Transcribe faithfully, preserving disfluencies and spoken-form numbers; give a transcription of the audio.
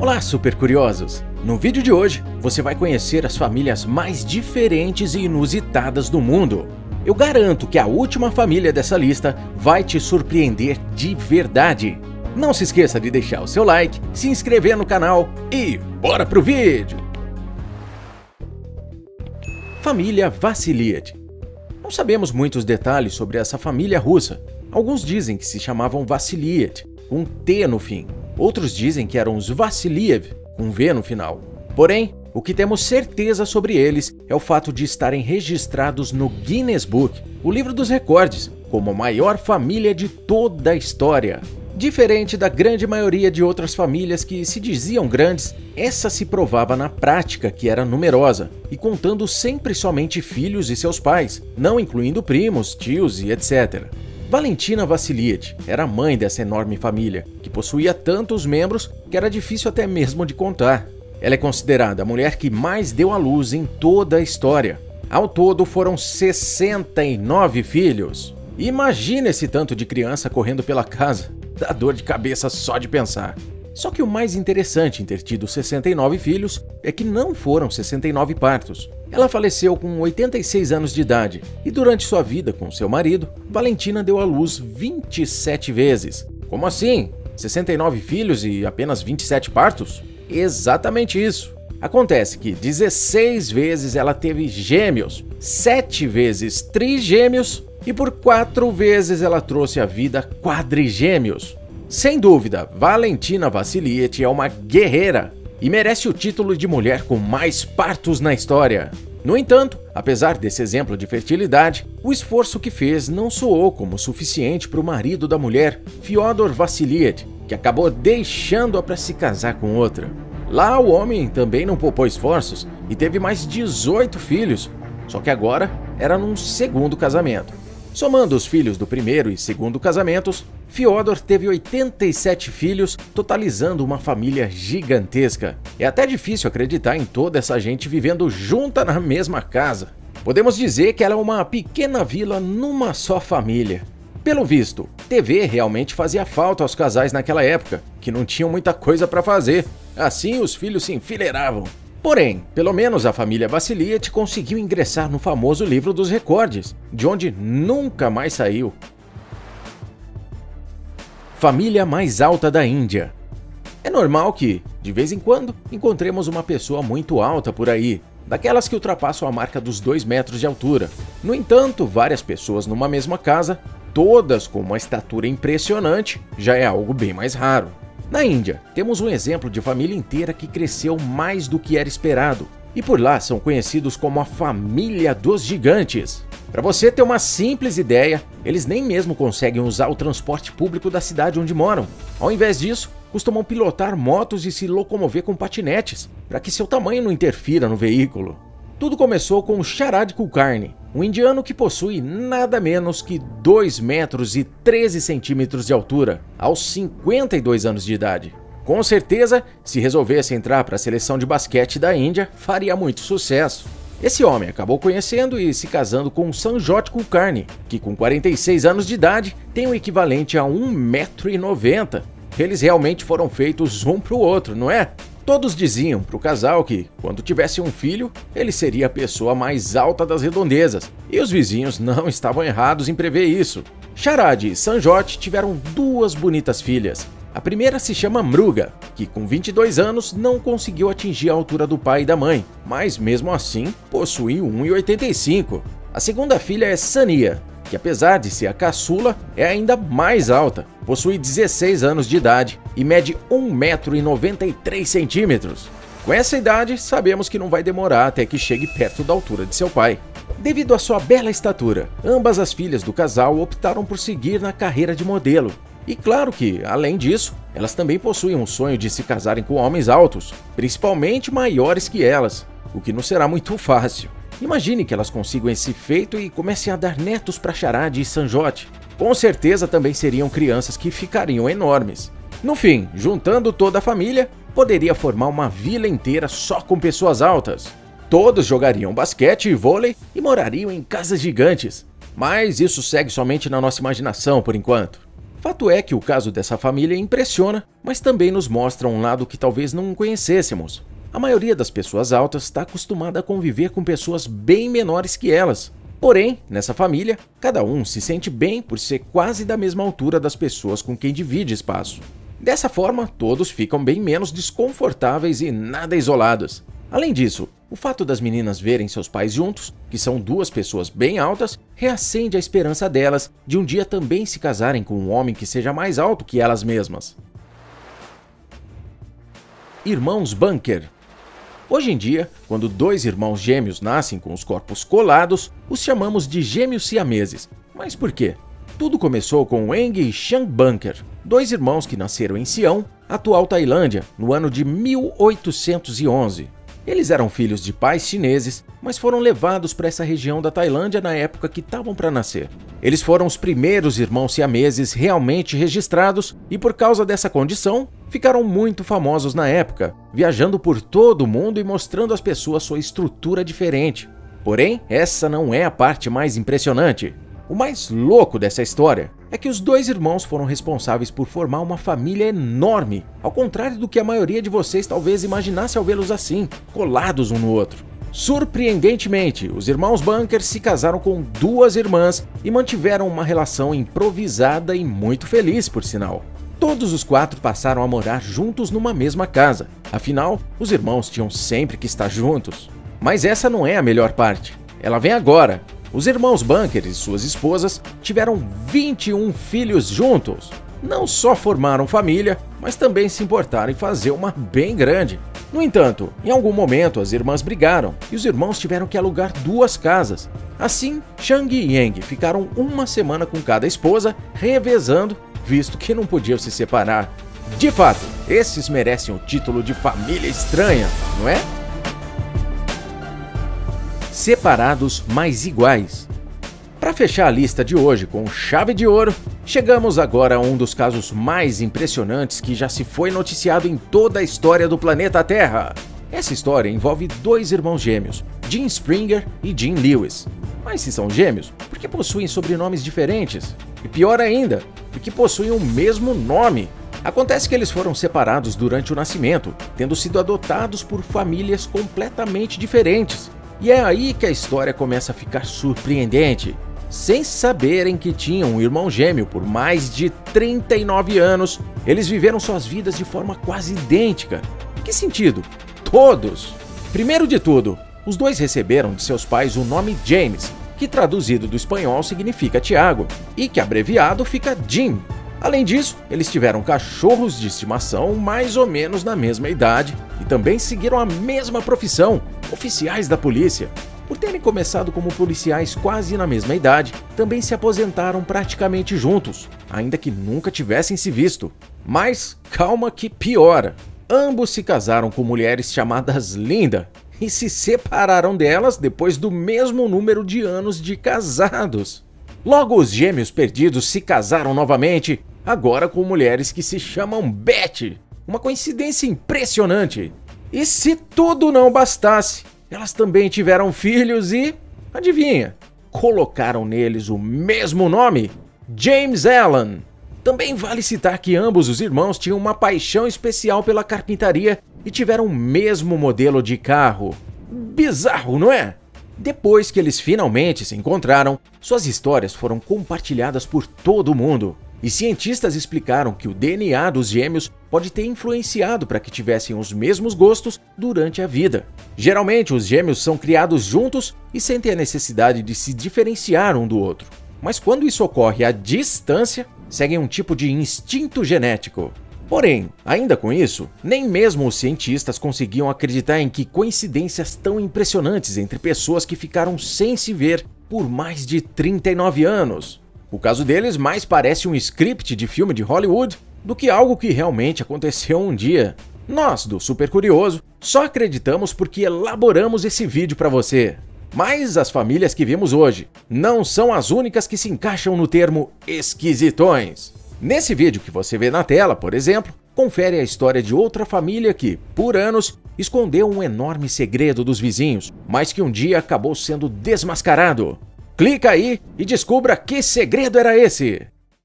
Olá, super curiosos! No vídeo de hoje, você vai conhecer as famílias mais diferentes e inusitadas do mundo. Eu garanto que a última família dessa lista vai te surpreender de verdade. Não se esqueça de deixar o seu like, se inscrever no canal e bora pro vídeo! Família Vassiliev. Não sabemos muitos detalhes sobre essa família russa. Alguns dizem que se chamavam Vassiliev, com um T no fim. Outros dizem que eram os Vassiliev, com V no final. Porém, o que temos certeza sobre eles é o fato de estarem registrados no Guinness Book, o livro dos recordes, como a maior família de toda a história. Diferente da grande maioria de outras famílias que se diziam grandes, essa se provava na prática que era numerosa, e contando sempre somente filhos e seus pais, não incluindo primos, tios e etcétera. Valentina Vassiliev era a mãe dessa enorme família, que possuía tantos membros que era difícil até mesmo de contar. Ela é considerada a mulher que mais deu à luz em toda a história. Ao todo foram sessenta e nove filhos. Imagina esse tanto de criança correndo pela casa. Dá dor de cabeça só de pensar. Só que o mais interessante em ter tido sessenta e nove filhos é que não foram sessenta e nove partos. Ela faleceu com oitenta e seis anos de idade e durante sua vida com seu marido, Valentina deu à luz vinte e sete vezes. Como assim? sessenta e nove filhos e apenas vinte e sete partos? Exatamente isso. Acontece que dezesseis vezes ela teve gêmeos, sete vezes trigêmeos e por quatro vezes ela trouxe à vida quadrigêmeos. Sem dúvida, Valentina Vassiliev é uma guerreira e merece o título de mulher com mais partos na história. No entanto, apesar desse exemplo de fertilidade, o esforço que fez não soou como suficiente para o marido da mulher, Fyodor Vassiliev, que acabou deixando-a para se casar com outra. Lá o homem também não poupou esforços e teve mais dezoito filhos, só que agora era num segundo casamento. Somando os filhos do primeiro e segundo casamentos, Fyodor teve oitenta e sete filhos, totalizando uma família gigantesca. É até difícil acreditar em toda essa gente vivendo junta na mesma casa. Podemos dizer que ela é uma pequena vila numa só família. Pelo visto, T V realmente fazia falta aos casais naquela época, que não tinham muita coisa para fazer. Assim os filhos se enfileiravam. Porém, pelo menos a família Vassiliev conseguiu ingressar no famoso livro dos recordes, de onde nunca mais saiu. Família mais alta da Índia. É normal que, de vez em quando, encontremos uma pessoa muito alta por aí, daquelas que ultrapassam a marca dos dois metros de altura. No entanto, várias pessoas numa mesma casa, todas com uma estatura impressionante, já é algo bem mais raro. Na Índia, temos um exemplo de família inteira que cresceu mais do que era esperado, e por lá são conhecidos como a família dos gigantes. Para você ter uma simples ideia, eles nem mesmo conseguem usar o transporte público da cidade onde moram. Ao invés disso, costumam pilotar motos e se locomover com patinetes, para que seu tamanho não interfira no veículo. Tudo começou com Sharad Kulkarni, um indiano que possui nada menos que dois metros e treze centímetros de altura, aos cinquenta e dois anos de idade. Com certeza, se resolvesse entrar para a seleção de basquete da Índia, faria muito sucesso. Esse homem acabou conhecendo e se casando com Sanjot Kulkarni, que com quarenta e seis anos de idade tem o equivalente a um metro e noventa. Eles realmente foram feitos um para o outro, não é? Todos diziam para o casal que, quando tivesse um filho, ele seria a pessoa mais alta das redondezas, e os vizinhos não estavam errados em prever isso. Sharad e Sanjot tiveram duas bonitas filhas. A primeira se chama Mruga, que com vinte e dois anos não conseguiu atingir a altura do pai e da mãe, mas mesmo assim possui um metro e oitenta e cinco. A segunda filha é Sania, que apesar de ser a caçula, é ainda mais alta, possui dezesseis anos de idade e mede um metro e noventa e três centímetros. Com essa idade, sabemos que não vai demorar até que chegue perto da altura de seu pai. Devido à sua bela estatura, ambas as filhas do casal optaram por seguir na carreira de modelo. E claro que, além disso, elas também possuem um sonho de se casarem com homens altos, principalmente maiores que elas, o que não será muito fácil. Imagine que elas consigam esse feito e comecem a dar netos para Sharad e Sanjot. Com certeza também seriam crianças que ficariam enormes. No fim, juntando toda a família, poderia formar uma vila inteira só com pessoas altas. Todos jogariam basquete e vôlei e morariam em casas gigantes. Mas isso segue somente na nossa imaginação por enquanto. Fato é que o caso dessa família impressiona, mas também nos mostra um lado que talvez não conhecêssemos. A maioria das pessoas altas está acostumada a conviver com pessoas bem menores que elas. Porém, nessa família, cada um se sente bem por ser quase da mesma altura das pessoas com quem divide espaço. Dessa forma, todos ficam bem menos desconfortáveis e nada isolados. Além disso, o fato das meninas verem seus pais juntos, que são duas pessoas bem altas, reacende a esperança delas de um dia também se casarem com um homem que seja mais alto que elas mesmas. Irmãos Bunker. Hoje em dia, quando dois irmãos gêmeos nascem com os corpos colados, os chamamos de gêmeos siameses. Mas por quê? Tudo começou com Eng e Chang Bunker, dois irmãos que nasceram em Sião, atual Tailândia, no ano de mil oitocentos e onze. Eles eram filhos de pais chineses, mas foram levados para essa região da Tailândia na época que estavam para nascer. Eles foram os primeiros irmãos siameses realmente registrados e, por causa dessa condição, ficaram muito famosos na época, viajando por todo o mundo e mostrando às pessoas sua estrutura diferente. Porém, essa não é a parte mais impressionante. O mais louco dessa história é que os dois irmãos foram responsáveis por formar uma família enorme, ao contrário do que a maioria de vocês talvez imaginasse ao vê-los assim, colados um no outro. Surpreendentemente, os irmãos Bunker se casaram com duas irmãs e mantiveram uma relação improvisada e muito feliz, por sinal. Todos os quatro passaram a morar juntos numa mesma casa, afinal, os irmãos tinham sempre que estar juntos. Mas essa não é a melhor parte, ela vem agora. Os irmãos Bunker e suas esposas tiveram vinte e um filhos juntos. Não só formaram família, mas também se importaram em fazer uma bem grande. No entanto, em algum momento as irmãs brigaram e os irmãos tiveram que alugar duas casas. Assim, Chang e Eng ficaram uma semana com cada esposa, revezando, visto que não podiam se separar. De fato, esses merecem o título de família estranha, não é? Separados, mas iguais. Para fechar a lista de hoje com chave de ouro, chegamos agora a um dos casos mais impressionantes que já se foi noticiado em toda a história do planeta Terra. Essa história envolve dois irmãos gêmeos, Jim Springer e Jim Lewis. Mas se são gêmeos, por que possuem sobrenomes diferentes? E pior ainda, por que possuem o mesmo nome? Acontece que eles foram separados durante o nascimento, tendo sido adotados por famílias completamente diferentes. E é aí que a história começa a ficar surpreendente. Sem saberem que tinham um irmão gêmeo por mais de trinta e nove anos, eles viveram suas vidas de forma quase idêntica. Em que sentido? Todos! Primeiro de tudo, os dois receberam de seus pais o nome James, que traduzido do espanhol significa Tiago, e que abreviado fica Jim. Além disso, eles tiveram cachorros de estimação mais ou menos na mesma idade e também seguiram a mesma profissão, oficiais da polícia. Por terem começado como policiais quase na mesma idade, também se aposentaram praticamente juntos, ainda que nunca tivessem se visto. Mas calma que piora. Ambos se casaram com mulheres chamadas Linda e se separaram delas depois do mesmo número de anos de casados. Logo, os gêmeos perdidos se casaram novamente, agora com mulheres que se chamam Betty. Uma coincidência impressionante. E se tudo não bastasse, elas também tiveram filhos e, adivinha, colocaram neles o mesmo nome, James Allen. Também vale citar que ambos os irmãos tinham uma paixão especial pela carpintaria e tiveram o mesmo modelo de carro. Bizarro, não é? Depois que eles finalmente se encontraram, suas histórias foram compartilhadas por todo o mundo. E cientistas explicaram que o D N A dos gêmeos pode ter influenciado para que tivessem os mesmos gostos durante a vida. Geralmente, os gêmeos são criados juntos e sentem a necessidade de se diferenciar um do outro. Mas quando isso ocorre à distância, seguem um tipo de instinto genético. Porém, ainda com isso, nem mesmo os cientistas conseguiam acreditar em que coincidências tão impressionantes entre pessoas que ficaram sem se ver por mais de trinta e nove anos. O caso deles mais parece um script de filme de Hollywood do que algo que realmente aconteceu um dia. Nós, do Super Curioso, só acreditamos porque elaboramos esse vídeo para você. Mas as famílias que vimos hoje não são as únicas que se encaixam no termo esquisitões. Nesse vídeo que você vê na tela, por exemplo, confere a história de outra família que, por anos, escondeu um enorme segredo dos vizinhos, mas que um dia acabou sendo desmascarado. Clica aí e descubra que segredo era esse!